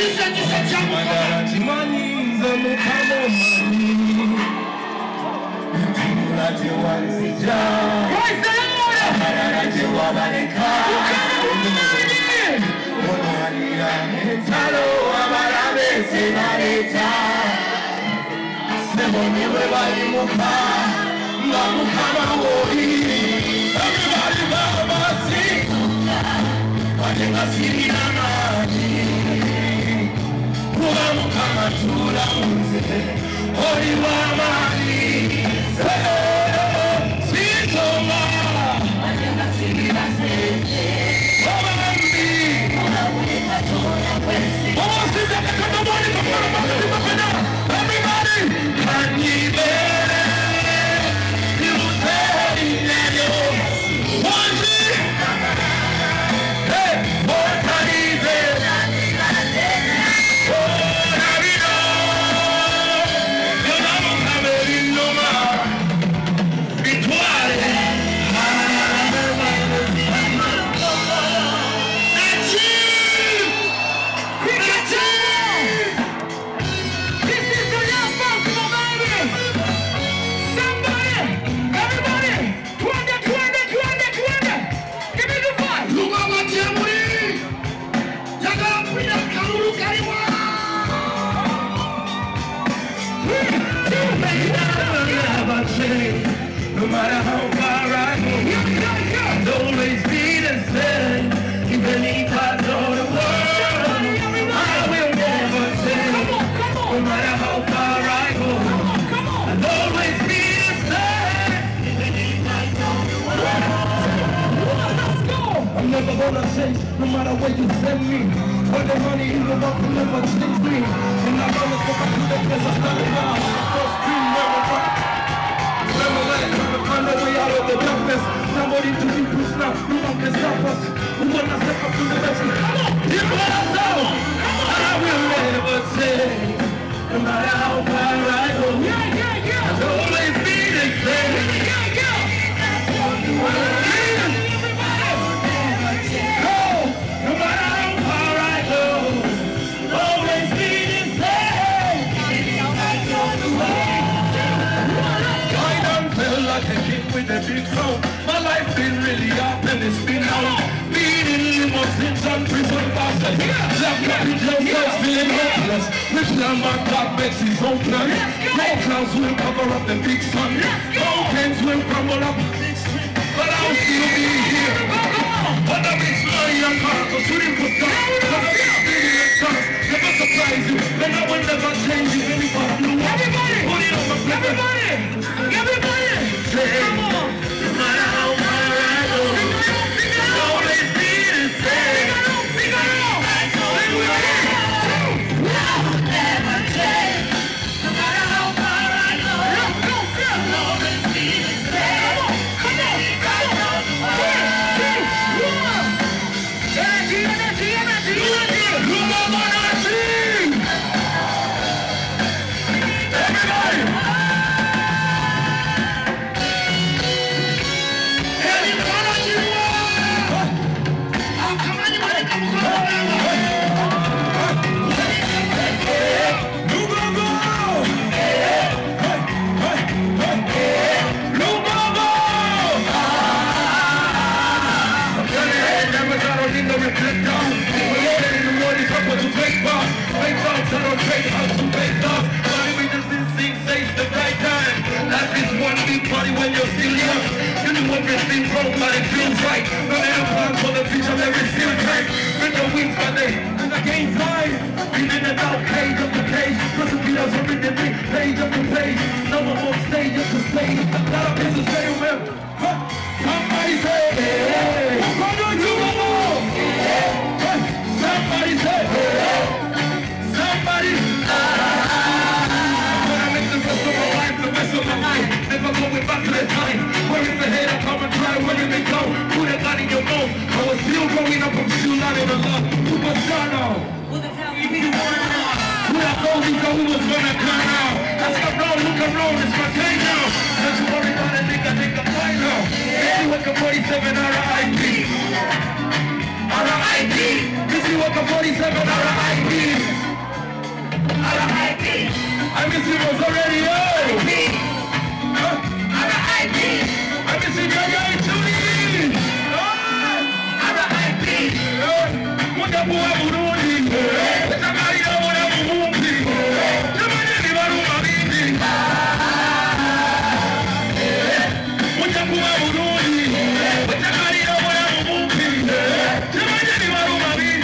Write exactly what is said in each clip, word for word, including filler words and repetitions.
No matter how far I go, I'll always be the same. Beneath God's all the world, I will never change. No matter how far I go, I'll always be the same. Beneath God's all the world. Let's go. I'm never gonna change, no matter where you send me. When the money in the world will never change me. And I'm gonna go back to the place I started now. First dream never right. Never let it find a way out of the darkness. Somebody to be pushed now, no one can stop us. We wanna step up to the best. Come on, you let us know. I will never change. No matter how far I go, yeah, yeah, yeah. I'll always be the same. Yeah, yeah, yeah. No matter how far I go, always be the same. I don't feel like a kid with a big phone. My life been really up and it's been out. Being in limousines and prison bosses. Left up in jail cells feeling hopeless. Rich down my God makes his own plan. No clouds will cover up the big sun. Mountains will crumble up. But I'll still be here. But the big money and cars are shooting for stars. But the big million stars never surprise you. And I will never change you. Everybody, put it on my plate. Everybody, everybody, come on. No matter how far I go, I'll always be the same. Sing along, sing along. I'll never change. No matter how far I go, I'll always be the same. Come on, come on, come on. Three, two, one. Energy, energy, energy, energy. Look up on our team. Everybody. When you're still young, you do everything wrong, but it feels right. No matter plan for the future, there is still time. With the wings, but they and the game fly. Been in the dark cage of the cage. Prosecutors are in the big page of the page. No one won't stay just to stay. Not a business stay with. Somebody say, hey, what do you want? Somebody say, hey, somebody. I'm gonna make the rest of my life the rest of my life. Never going back to the time. Where is the head? I come and try. Where did it go? Put a gun in your mouth. I was still growing up. I'm still not in the love. Who was gone now? Who the hell you need to want now? Who I told you who was gonna come now? Let's go round, look around. It's my time now. Don't you worry about it, nigga. Take a flight now. This is Waka forty-seven R I P. R I P. This is Waka forty-seven R I P. I miss you was already old. I'm a I P. I miss you guys tuning in. I'm a I P. What the boy would do? Somebody know what I'm moving. Somebody live on my baby. What the boy would do? Somebody know what I'm moving. Somebody live on my baby.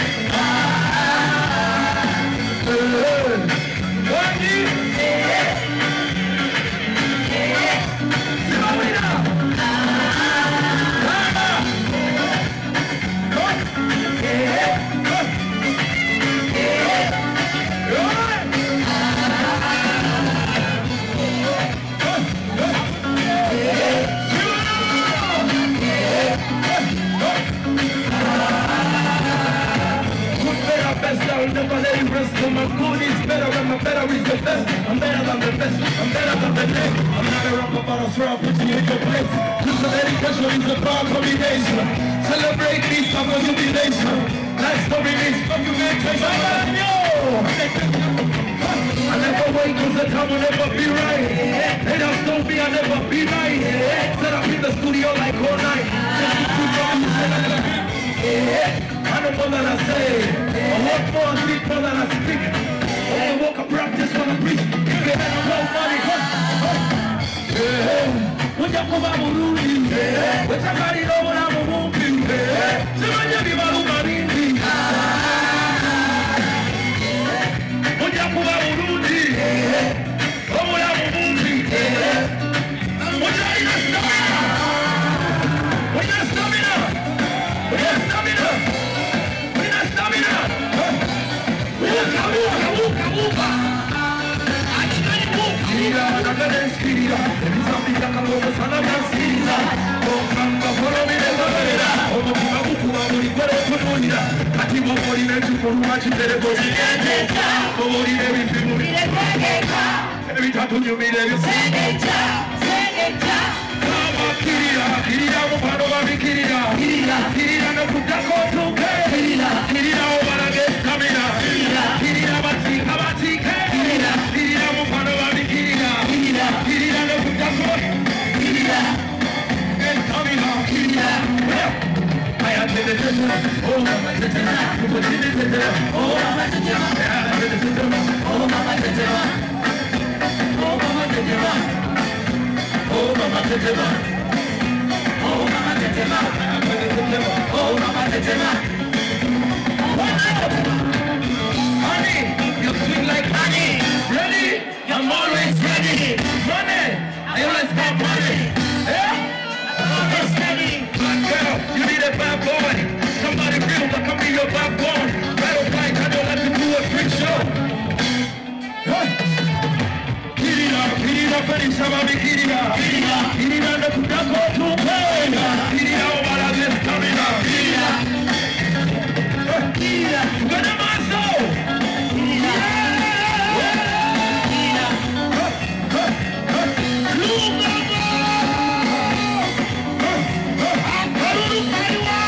Never let it rest. So my good is better and my better is the best. I'm better than the best. I'm better than the next. I'm not a rapper, but I'll swear I'll put you in your place. Cause the dedication is a power combination. Celebrate me, some of you be nation. Life story is documentation. I never wait cause the time will never be right. Haters don't be, I'll never be right. Set up in the studio like all night. I know more than I say. I work more and speak more than I speak. I walk and practice when I preach. If you had no money, when you come out of Rudy, when somebody know what I'm a movie, somebody be my Rudy. When you come out of Rudy, oh, what I'm a movie. When you're in a stamina, when you're stamina, when you're stamina. Every time you meet every Kirira, Kirira, Mupanova, Kirira, Kirira, Kirira, no Putako, Kirira, Kirira, Obarage, Kamina, Kirira, Kirira, Batika, Batika, Kirira, Kirira, Mupanova, Kirira, Kirira, Kirira, no Putako, Kirira, and Kamina, Kirira. I am the oh, Mama, oh, Mama, oh, Mama, oh, Mama, Oh mama tetema, oh mama tetema, oh mama tetema. Honey, you sweet like honey. Ready? I'm always ready. Money, I always got money. Yeah? I'm always ready. Black girl, you need a bad boy. Somebody real that can be your backbone. Battle fight, I don't like to do a freak show. Huh? Kirira, Kirira, Kirira, Kirira, Kirira, Kirira, no Kutako, Kirira, Kirira, Obara, this Kamina, Kirira, Kirira, Ganamaso, Kirira, Kirira, Lugama, Akaruru Kaiwa.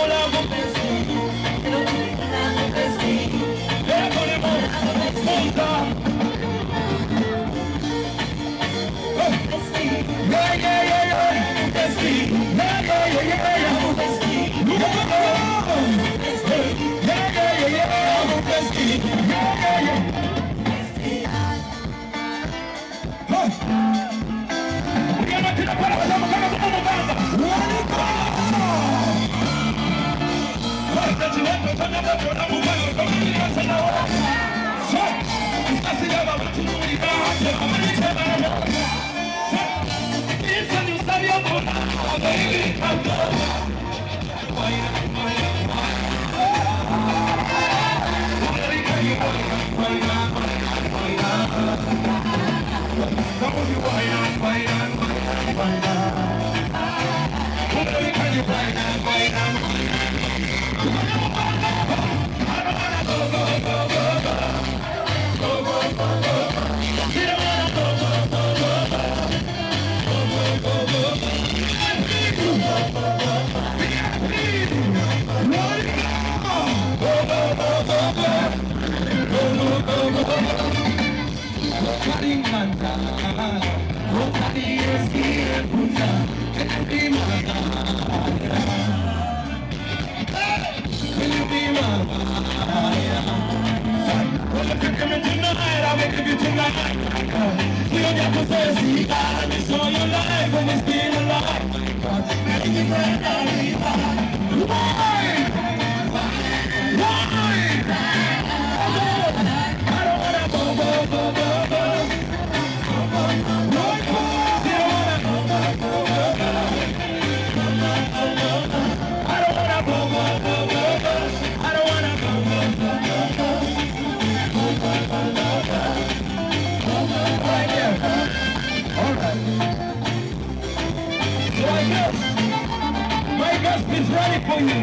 Is ready for you.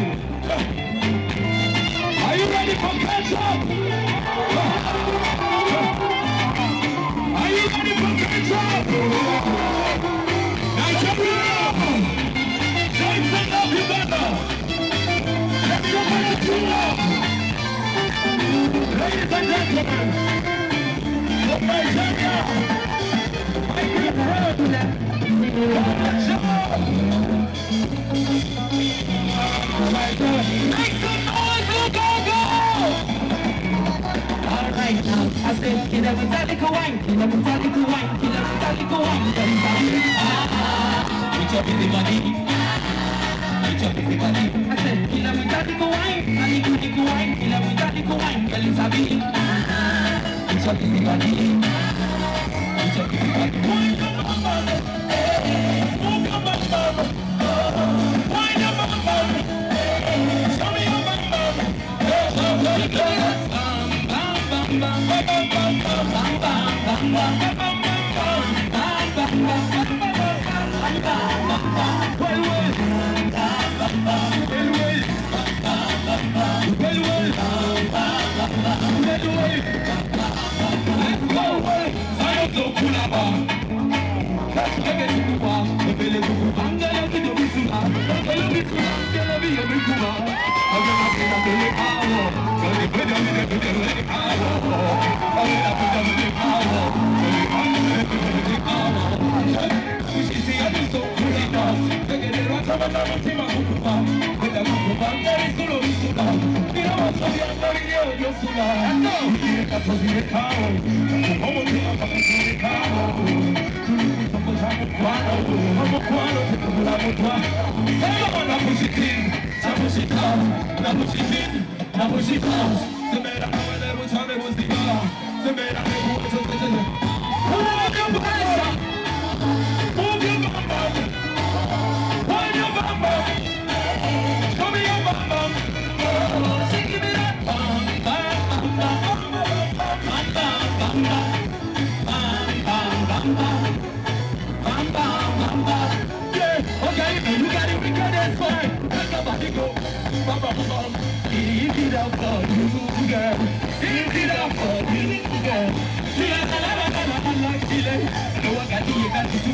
Are you ready for catch-up? Are you ready for catch-up? Nigeria! Johnson of Uganda! Let's go back to love! Ladies and gentlemen, from Nigeria, I can hear Make some noise, go, go, go! Alright now, I said, kila mutaliku wine, kila mutaliku wine, kila mutaliku wine, with your busy body, with your busy body. I said, kila mutaliku wine, mutaliku wine, kila mutaliku wine, girl is happy, with your busy body, with your busy body. Wine your mama, move your mama, wine your mama.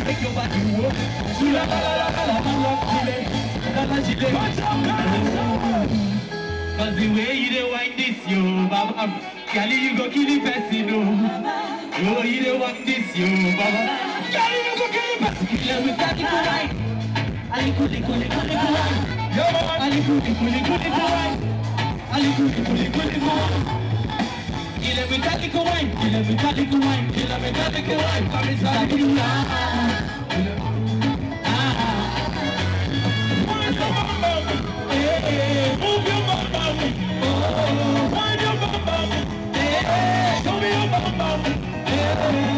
Watch out, Cause the way you dey wind this, yo, baba, Kelly, you go kill the person, no. Oh, you dey wind this, yo, baba, Kelly, you go kill the person. Kill him with that little wine. Aliku, liku, liku, liku, wine. Yo, aliku, liku, liku, liku, wine. Aliku, liku, liku, liku, wine. Kill him with that little wine. Kill him with that little wine. Kill him with that little wine. Come inside, kill him. Move your bum bum, oh, wind your bum bum, hey, show me your bum bum, hey.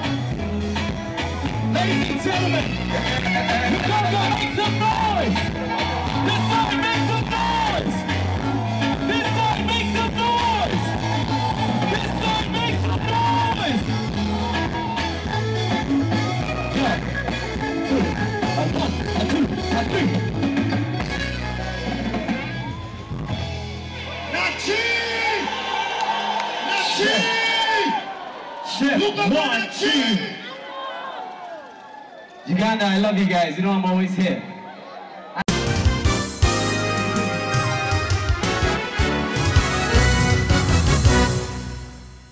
Ladies and gentlemen, you gotta make some noise. This side makes some noise. This side makes some noise. This side makes some noise. Yeah. A one, a two, a three. Chef, one, two. Uganda, I love you guys. You know I'm always here.